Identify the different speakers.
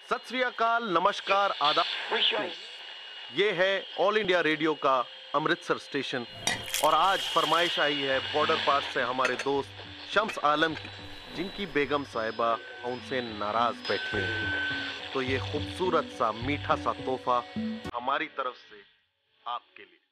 Speaker 1: सत श्री अकाल, नमस्कार, आदाब। ये है ऑल इंडिया रेडियो का अमृतसर स्टेशन और आज फरमाइश आई है बॉर्डर पास से हमारे दोस्त शम्स आलम की, जिनकी बेगम साहिबा उनसे नाराज बैठी हैं। तो ये खूबसूरत सा मीठा सा तोहफा हमारी तरफ से आपके लिए।